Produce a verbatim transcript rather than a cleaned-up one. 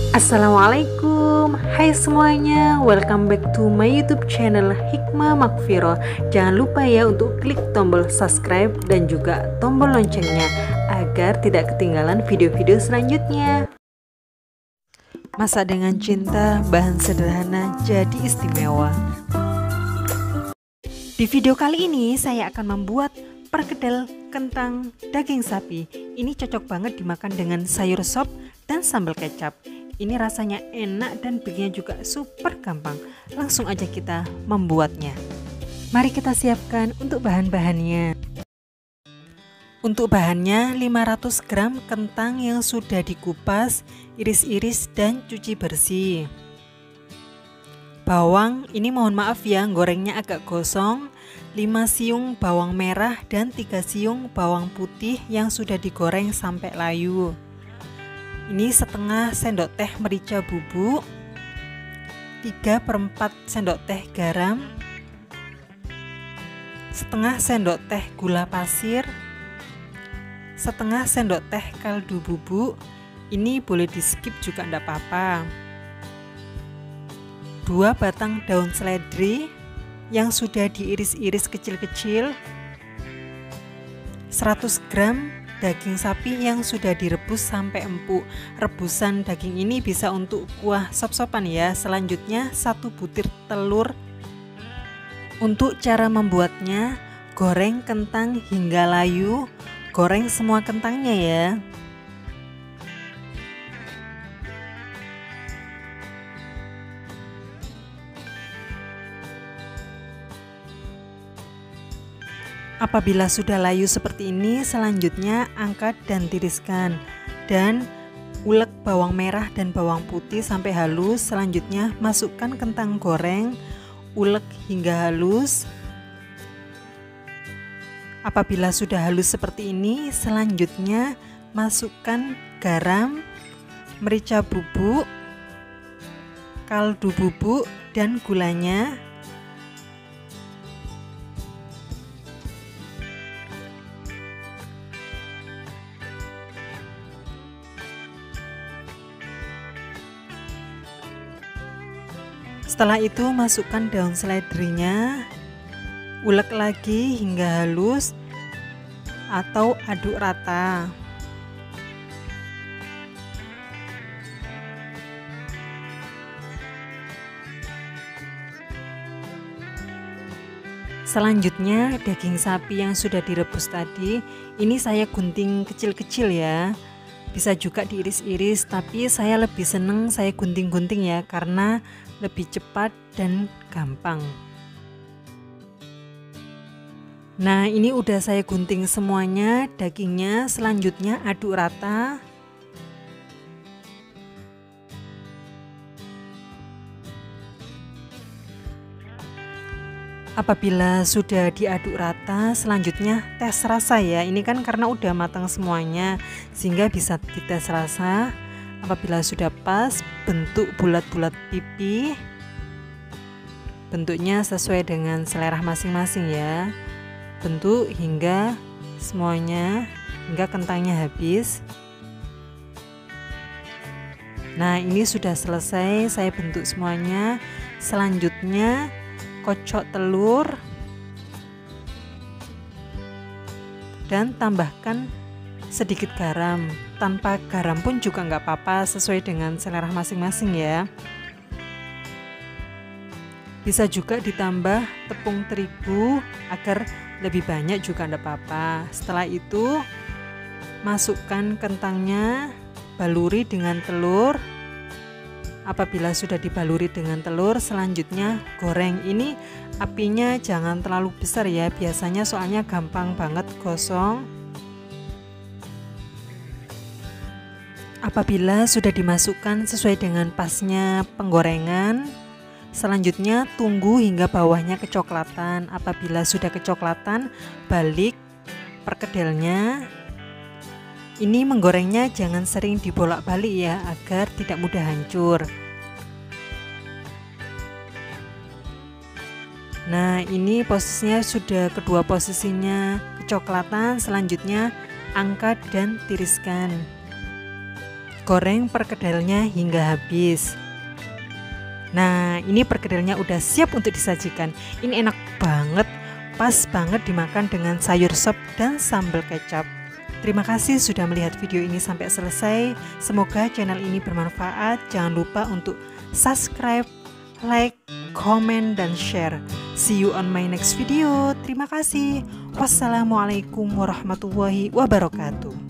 Assalamualaikum, hai semuanya, welcome back to my YouTube channel Hikmah Makfiroh. Jangan lupa ya untuk klik tombol subscribe dan juga tombol loncengnya agar tidak ketinggalan video-video selanjutnya. Masak dengan cinta, bahan sederhana jadi istimewa. Di video kali ini saya akan membuat perkedel kentang daging sapi. Ini cocok banget dimakan dengan sayur sop dan sambal kecap. Ini rasanya enak dan bikinnya juga super gampang. Langsung aja kita membuatnya. Mari kita siapkan untuk bahan-bahannya. Untuk bahannya lima ratus gram kentang yang sudah dikupas, iris-iris dan cuci bersih. Bawang, ini mohon maaf ya, gorengnya agak gosong. lima siung bawang merah dan tiga siung bawang putih yang sudah digoreng sampai layu. Ini setengah sendok teh merica bubuk, tiga per empat sendok teh garam, setengah sendok teh gula pasir, setengah sendok teh kaldu bubuk. Ini boleh di skip juga enggak apa-apa. Dua batang daun seledri yang sudah diiris-iris kecil-kecil, seratus gram daging sapi yang sudah direbus sampai empuk. Rebusan daging ini bisa untuk kuah sop-sopan ya. Selanjutnya satu butir telur. Untuk cara membuatnya, goreng kentang hingga layu. Goreng semua kentangnya ya. Apabila sudah layu seperti ini, selanjutnya angkat dan tiriskan dan ulek bawang merah dan bawang putih sampai halus. Selanjutnya masukkan kentang goreng, ulek hingga halus. Apabila sudah halus seperti ini, selanjutnya masukkan garam, merica bubuk, kaldu bubuk dan gulanya. Setelah itu masukkan daun seledrinya, ulek lagi hingga halus atau aduk rata. Selanjutnya daging sapi yang sudah direbus tadi, ini saya gunting kecil-kecil ya. Bisa juga diiris-iris, tapi saya lebih seneng saya gunting-gunting ya, karena lebih cepat dan gampang. Nah, ini udah saya gunting semuanya dagingnya. Selanjutnya aduk rata. Apabila sudah diaduk rata, selanjutnya tes rasa ya. Ini kan karena udah matang semuanya, sehingga bisa dites rasa. Apabila sudah pas bentuk bulat-bulat pipi, bentuknya sesuai dengan selera masing-masing ya. Bentuk hingga semuanya, hingga kentangnya habis. Nah, ini sudah selesai, saya bentuk semuanya. Selanjutnya kocok telur dan tambahkan sedikit garam. Tanpa garam pun juga nggak apa-apa, sesuai dengan selera masing-masing ya. Bisa juga ditambah tepung terigu agar lebih banyak juga nggak apa-apa. Setelah itu masukkan kentangnya, baluri dengan telur. Apabila sudah dibaluri dengan telur, selanjutnya goreng. Ini apinya jangan terlalu besar ya, biasanya soalnya gampang banget gosong. Apabila sudah dimasukkan sesuai dengan pasnya penggorengan, selanjutnya tunggu hingga bawahnya kecoklatan. Apabila sudah kecoklatan, balik perkedelnya. Ini menggorengnya jangan sering dibolak-balik ya, agar tidak mudah hancur. Nah, ini posisinya sudah kedua posisinya kecoklatan. Selanjutnya angkat dan tiriskan. Goreng perkedelnya hingga habis. Nah, ini perkedelnya udah siap untuk disajikan. Ini enak banget, pas banget dimakan dengan sayur sop dan sambal kecap. Terima kasih sudah melihat video ini sampai selesai. Semoga channel ini bermanfaat. Jangan lupa untuk subscribe, like, comment, dan share. See you on my next video. Terima kasih. Wassalamualaikum warahmatullahi wabarakatuh.